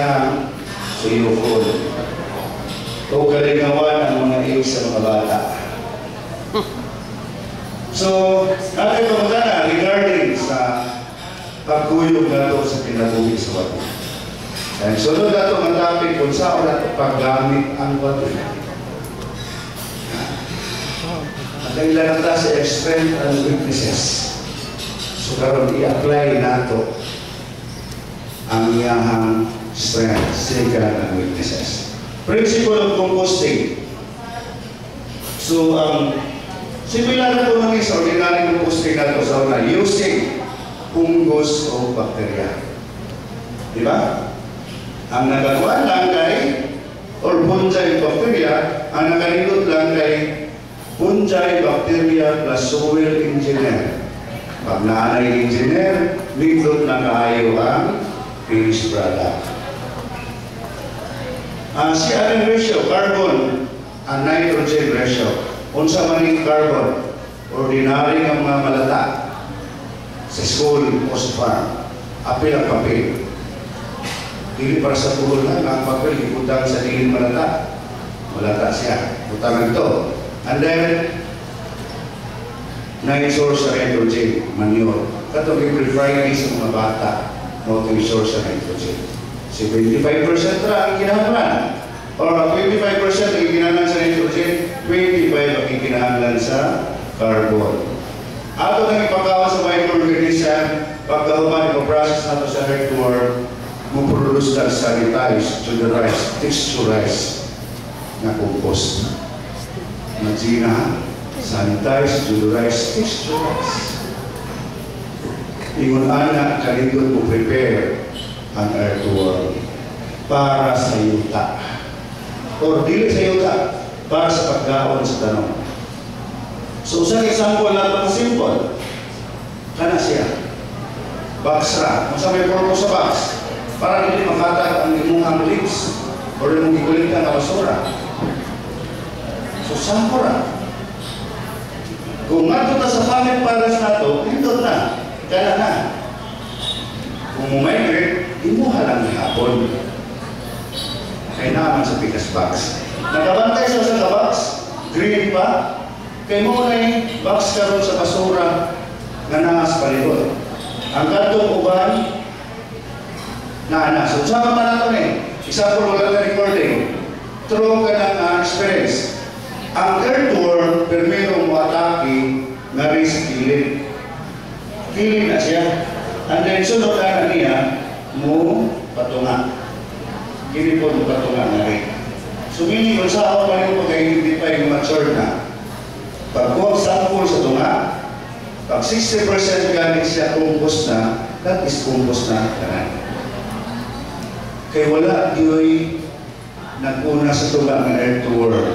siyang suyukon. O kalingawan ang mga iyo sa mga bata. So, natin ito magana regarding sa pagkuyog na ito sa kinabuhi sa wato. And sunod na ito ang topic kung saan na ito paggamit ang wato. Nagkailan na sa strength and weaknesses. So, karon i-apply na ito ang iyahang strength, strength and weaknesses. Principle of composting. So, similar na ito namin sa ordinary composting na ito sa una, using fungus o bacteria. Diba? Ang nagagawa lang kay, or fungi bacteria, ang nakalilot lang kay fungi bacteria plus soil engineer. Pag naanay engineer, nilot na kaayo ang finished product. Si anong ratio, carbon and nitrogen ratio. Unsa man yung carbon, ordinary ng mga malata sa school o sa farm. Apil ang papel. Dili para sa tuhol lang, ang papel, iputang sa dili malata. Malata siya. Putangan ito. And then, na-source sa nitrogen, manure. Katong i-prefer sa mga bata, no, to source sa nitrogen. 75% ra ang kinahanglan. Or 25% ang kinahanglan sa nitrogen, 25% ang kinahanglan sa carbon. Ato nang ipagawa sa microorganism, pagkahuman, ipaprocess nato sa earthworm, muproduce na sanitized, tunerized, texturized na compost. Imagina, sanitized, tunerized, texturized. Ingon anak, kaligot mo prepare ang earthworm para sa yuta. O dili sa yuta, para sa pagkaon sa tanong. So, sa example na ito simple, kana siya. Box ra. Kung sa may purpose sa box, para hindi makatag ang imuhang leaves o imong gikulitan na basura. So, sample ra. Kung nga ito sa pamit para sa ito, hindot na. Kaya na. Kung umigrate, imuha lang ni hapon. Kaya naman sa pikas box. Nagabantay sa box, green pa, kaya mo na yung box karon sa basura na nangas palihod. Ang katong uban, na so, sama man nato ni, example wala na recording, true ka ng experience. Ang earthworm, permero mo atake, nga rin sa kilid. Kilid na siya. And then, sunod na niya, mo patunga. Kilid po mo patunga na rin. So, meaning, kung sa ako pa rin pag-identify yung mature na, pag buwag sample sa tunga, pag 60% galing siya compost na, that is compost na kanan. Kaya wala diyo'y nag-una sa tunga ng earthworm.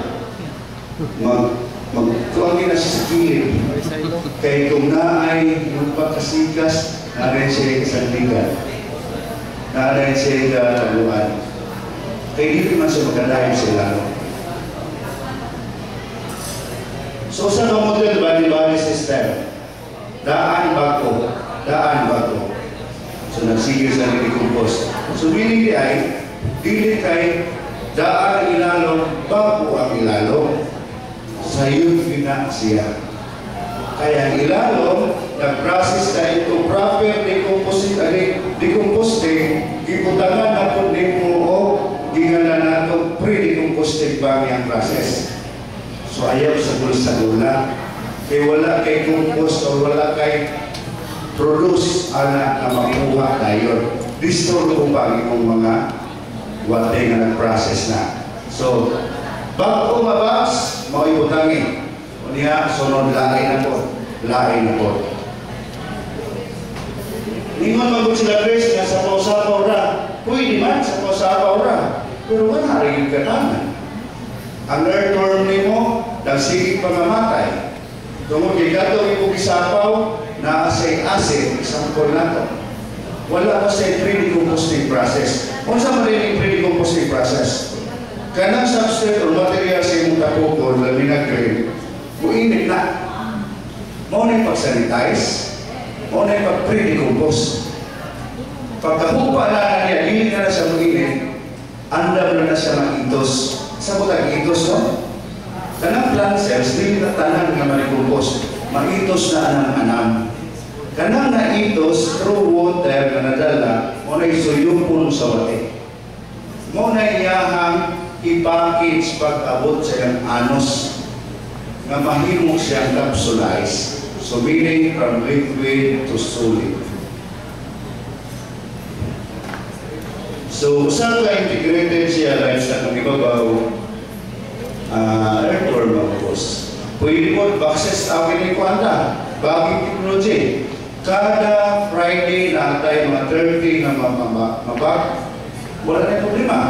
Magtuwagin na siya sa kilid. Kaya kung naay yung pagkasikas, narin siya kasandigan. Narin siya kataluan. Kaya hindi man siya magkalahin sila. So sa model bali-bali system, daan bago. So nagsigil sa nag-decompose. So meaning ay, dili kay daan ang ilalong, bago ang ilalong, sa yun pina siya. Kaya ang ilalong, nag-process na ito proper decomposting, iputangan na po din mo o gingalan na ito pre-decomposting bang process. So ayaw sa gula, kaya wala kay compost o wala kay produce anak na makuha tayo. Distro ko pa ang mga watay na nag-process na. So, bago mabas, makiputangin. O niya, sunod lain na po. Ningon magod sila Chris, nga sa pausapaw ra. Pwede man sa pausapaw ra. Pero wala rin yung katangan. Ang earthworm ni mo, nagsigit pangamatay. Tungkol kay gato yung isapaw na asay-asay, example na ito. Wala pa sa pre-decomposting process. Kung saan mo rin yung pre-decomposting process? Kanang substrate or material sa imong tapukol na minag-grade, muinit na. Mo na yung pag-sanitize, mo na yung pag-pre-decompose. Pagkahupa na niya, hindi na sa muinit, andam na siya maitos. Sa mga itos, no? Kanang plant cells, di kita tanan nga manikumpos. Maitos na anang-anam. Kanang naitos, through water na nadala, mo na isuyupon sa wate. Mo na iyahang i-package pag-abot sa iyang anus nga mahimong siyang capsulize. So, meaning from liquid to solid. So, saan ka integrated siya lifestyle ng ibabaw? Earthworm, mga boss. Pwede po, boxes akin ni Kwanda. Bagong technology. Kada Friday na tayo mga 30 na mabag, wala na problema.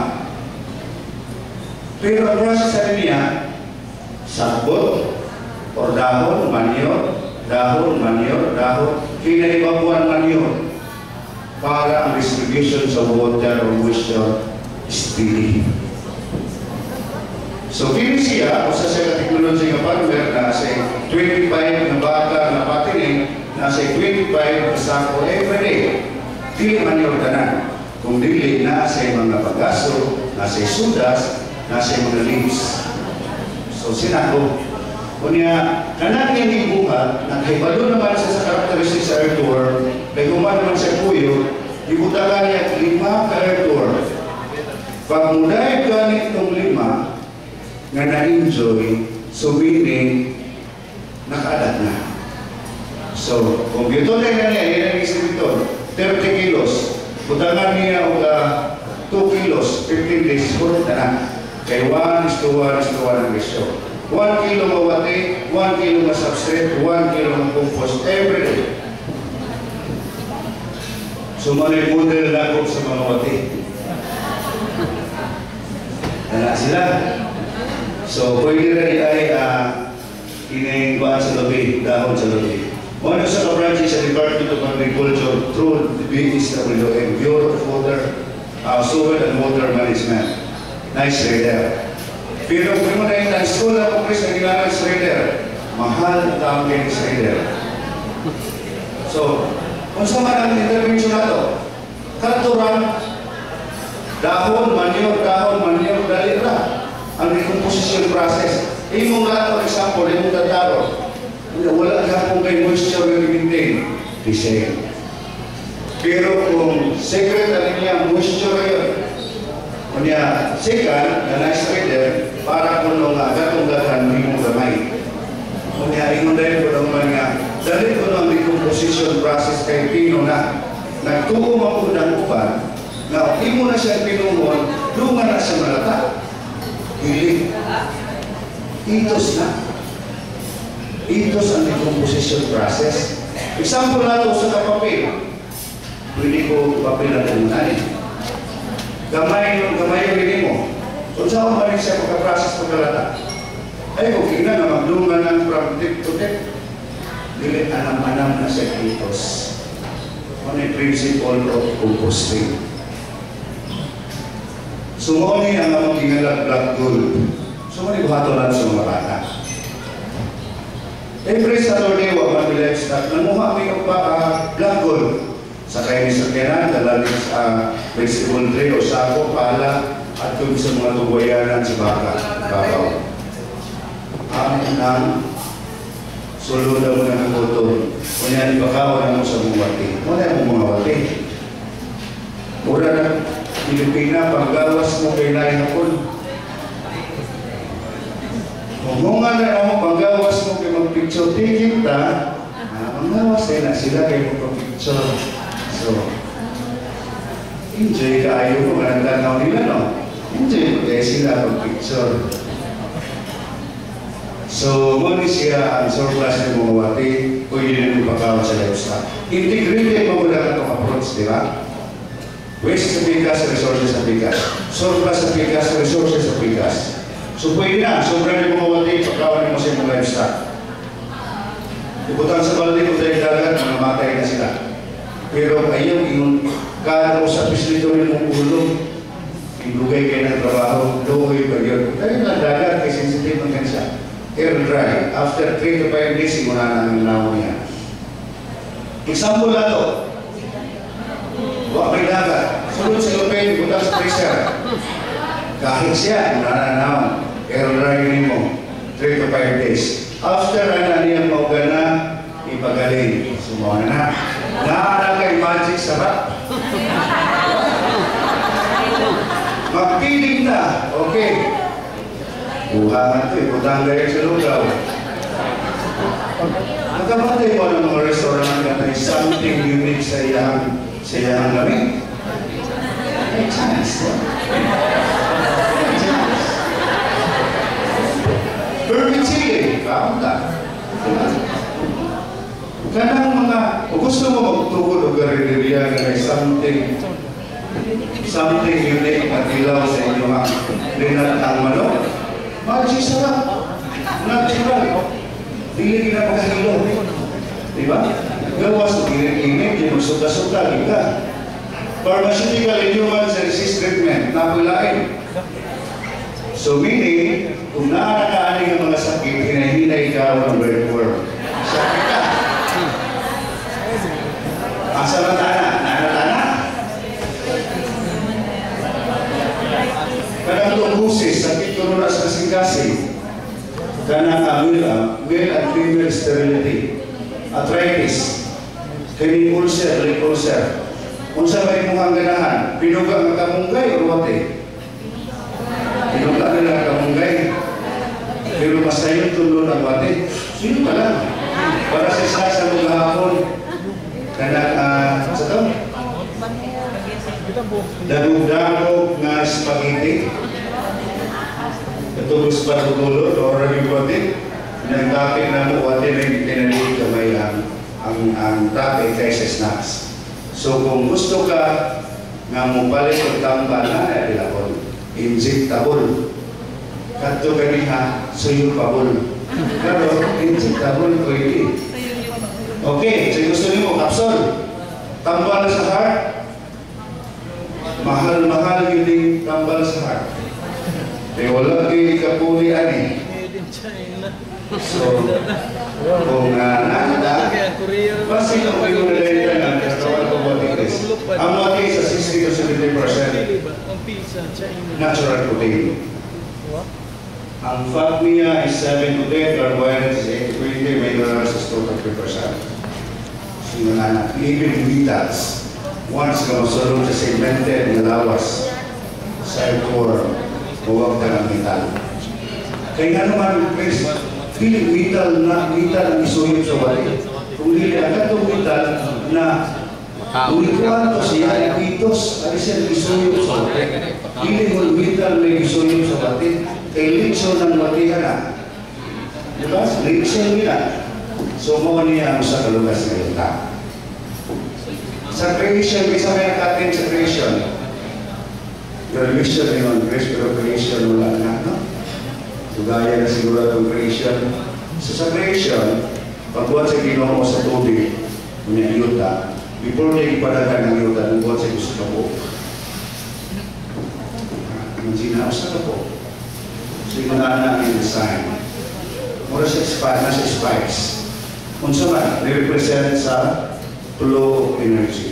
Pero ang process sa niya, sakbot, or dahon, manure, kinaibabuan manure para ang distribution sa water or moisture steady. So, kini siya, kung sa siya technology nga partner na sa 25 na baka na patining, nasa 25 na sako everyday. Dili manure tanan. Kung dili na sa mga pagaso, nasa sudas, nasa mga leaves. So, sinako. Kunya, kanan yung ibuhat, nagkaibalo naman siya sa characteristics sa earthworm, may guman naman sa puyo, ibutagan niya 5 ka earthworm. Pag muday ka nitong 5, nga na-enjoy, so meaning, nakaadat na. So, kung ito na niya, yan ang isip ito, 30 kilos, butangan niya o 2 kilos, 15 days, puro na na. Kaya 1:1:1 ang ratio. 1 kilo mawati, 1 kilo na substrate, 1 kilo ng compost every day. So, may model na ko sa mga wati. Nala sila. So, pwede rin ay inayingguan sa lobby, dahon sa lobby. One sa ka-branch sa Department of Agriculture through the BSWM, Bureau of Water, Soil and Water Management. Nice rider. Pero kung mo na yung school na po Chris na ginagawa sa rider, mahal ang taong kayo sa rider. So, kung sa man ang intervention na ito, katuran, dahon, manure, dali na. Ang decomposition process. Imong lahat, for example, imong tataro, wala ka kung may moisture yung i-maintain, the same. Pero kung secret niya, moisture yun, kunya, second, na nice rider, para kung nung gatong-gatan, hindi mo gamay. Kunya, ingon dahil ko naman nga, dahil ko ng decomposition process kay Pino na, nagtuong ako ng upan, na imo na siya pinungon, lunga na siya malata. Hindi. Itos na. Itos ang decomposition process. Example na ito sa kapapil. Pwede ko papel na tumunan. Gamay yung rin mo. So, saan mo rin siya pagka-process pagkalata? Ay, kung kina na maglungan ng from tip to tip, dili anam-anam na siya itos. Ano yung principle of composting? Sumuni ang mga kingalag black gold. Sumuni buhatolan sa mga bata. Every Saturday, wag mag-livestock, namuha kami ng black gold. Sa kayo sa Kenan, dalalig sa vegetable tray o sako, pala, at kung sa mga tubayanan sa baka. Bakaw. Amin ang suludan mo ng buto. Kunya, ibakaw na mo sa mga wati. Muna yung mga wati. Mura na Pilipina, panggawas mo kay Nay Hapon. Kung nga na ako, panggawas mo kay mag-picture, tigil ta, panggawas na sila kay mag-picture. So, enjoy ka ayaw mo, manandanaw nila, no? Enjoy mo kayo sila mag-picture. So, muna siya ang surplus ng mga wati, kung yun yung pagkawan sa livestock. Integrated mo muna itong approach, di ba? Waste sa bigas, resources sa bigas. Surplus sa bigas, resources sa bigas. So pwede na, sobrang yung mga wati, pagkawan mo sa mga livestock. Ibutan sa balde mo dahil dagat, mamatay na sila. Pero ayaw, yung kada mo sa pislito rin mong ulo, ilugay kayo ng trabaho, luhoy pa yun. Dahil na dagat, kay sensitive ng kansa. Air dry. After 3 to 5 days, muna namin naman niya. Example na ito. Huwag may dagat. Sunod sa lupin, butas sa freezer. Kahit siya, nananaw, airline mo, 3 to 5 days. After niya mo na, ipagaling. Sumuha na. Naana kay magic sarap. Magpiling na. Okay. Buhangan ito, iputang gaya sa lugaw. Nagkabatay mo ng mga restaurant na may something unique sa iyang lamig. May chance. May chance. Perfect chili. Kaunta. Kanang mga, kung gusto mo magtugod o gariliriya na may something unique at ilaw sa inyong linatang manok, magic sarap. Natural. Dili na pagkahilo. Diba? Gawas na ginit-init, yung magsuka-suka, kita. Pharmaceutical and human resist treatment, napulain. So meaning, kung naanakaani ng mga sakit, hinahinay ka ng breadworm. Sakit ka. Asa matana? Naanatana? Kanang lubusis, sakit ko na sa kasing-kasing. Kanang male and female sterility, arthritis, kaning ulcer, leg ulcer. Kung sa may mong ganahan, pinuga ang kamunggay o wate? Pinuga ang kamunggay. Pero masayon tulo ng wate. Sino pala? Para sa isa sa mga hapon. Kanang, sa ito? Dagog-dagog nga spaghetti. Katulog sa patutulog, o rin yung wate. Nagkapit na mo, wate na yung pinalik kamay ang tape kaysa snacks. So kung gusto ka nga mupalit o tamba na ilakon, injectable. Kadto kaniha, suyupable. Pero injectable pwede. Okay, so gusto niyo kapsul. Tambal sa heart. Mahal-mahal yung tambal sa heart. Eh wala kayo kapuli ani. So, kung nakita, basi na po yung nalita na katawan ko matitis. Ang mati sa 60 to 70% natural protein. Ang fat niya is 7 to 10, carbohydrates is 8 to 20, minerals is 2 to 3%. So, na even vitas, once ka masulong sa segmented na lawas, sa core, huwag ka ng metal. Kaya naman, please, dili vital ang isuyod sa wali. Kung dili agad itong vital na umikuan to siya, itos, alisin isuyod sa wali. Dili mo vital na isuyod sa wali. Kay litso ng wali ka na. Diba? Litso nila. So, mo niya sa kalugas na ita. Sa creation, isa may nakatin sa creation. Creation yun, creation wala na, no? Gaya na siguro itong creation. So sa creation, pagbuhat sa Ginoo sa tubig, kunya yuta, before niya ipadagan ng yuta, nagbuhat sa gusto ka po. Ang sinaos na po. So yung mga yung design. Mura sa nasa spikes. Kung sa man, represent sa flow energy.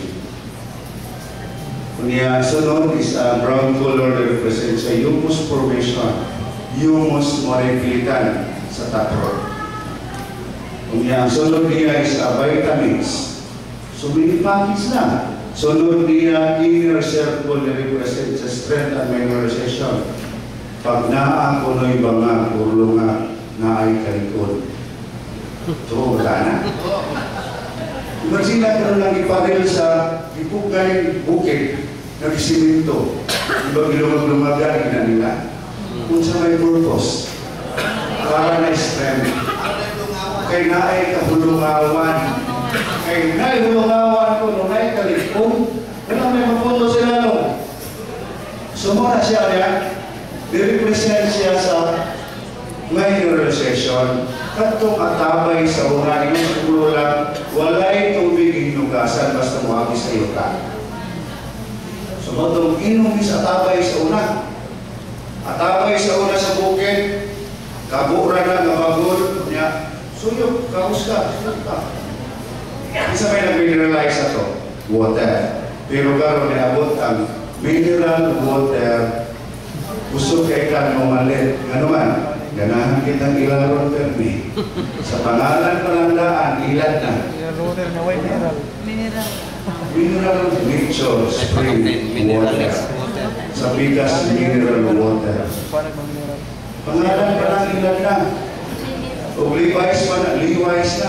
Kunya sunod is a brown color that represents sa humus formation. Humus molecular sa taproot. Kung ang sunod niya is vitamins. So, many packets na. Sunod niya, inner circle na represent sa strength and memorization. Pag naang kuno'y banga, urlo nga, naay kalikod. So, wala na. Imagine na karoon lang iparil sa ipugay bukid na siminto. Iba gilumag-lumagan na nila. Kung sa may purpose, para na strength. Kay naay kahulungawan. Kay naay hulungawan ko, nung naay kalikon, wala may mapundo sila no. Sumura siya niya, di-represent siya sa mineralization. Katong atabay sa una, yung siguro lang, walay tubig hinugasan basta muhagi sa iyo ka. So, matong inumis atabay sa una. Atabay sa una sa bukid, kabura na nabagod niya, suyok, kaus ka, suyok ka. Isa may nag-mineralize ito, water. Pero karoon niabot ang mineral water Kusog kay ka malit. Ano man, ganahan kitang ilaron permi. Sa pangalan palandaan, ilan na. Roller na way mineral. Mineral. Mineral nature spring water. Sa bigas, mineral water. Paano bang mineral? Pangalan pa lang ilan na. O Levi's pa na, Levi's na.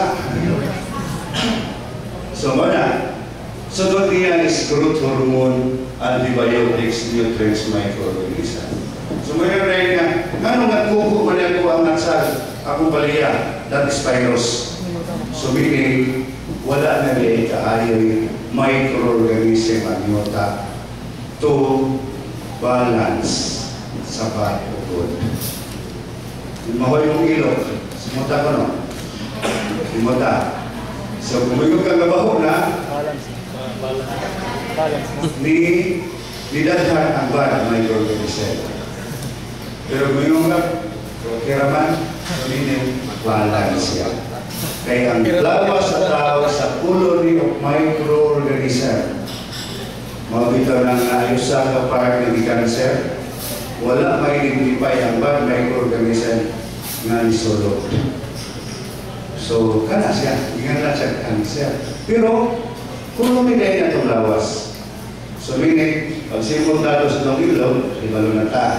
So mana, sunod niya is growth hormone, antibiotics, nutrients, microorganism. So mayroon rin nga, ano nga kuko man ako ang nagsal, akong baliya, that is virus. So meaning, wala na rin kaayoy microorganism ang yuta to balance sa bukod. Mahoy mong ilog, simuta ko no? Simuta. So kumigog kang gabaho na, Balance. Balance. nidadhan ang bad microorganism. Pero kumigog ka, kiraman, meaning balance yan. Kaya ang lawas sa tao sa colony of microorganism, mabitaw ng naayos sa kapag ng cancer, wala ma-identify ang bad microorganism na isolot. So, kana siya, ingat na siya cancer. Pero, kung lumigay na itong lawas, so meaning, pag simple nato sa itong ilog, ibalo na ta.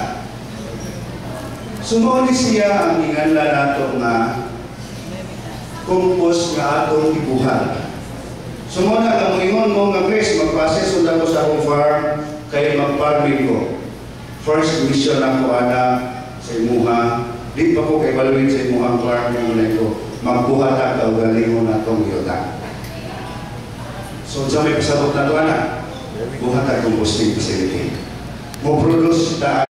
Sumuli siya ang inganla nato nga compost nga atong ibuhat. Sumuna nga moingon mo nga Chris, magpases unta ko sa akong farm kay mag-farming ko. First mission ako ana sa imuha, di pa ko kay baluin sa imuha farm nga muna ko. Magbuhat ang kaugalingon natong yuta. So sa may pasabot na to ana, buhat ang composting facility. Mo produce ta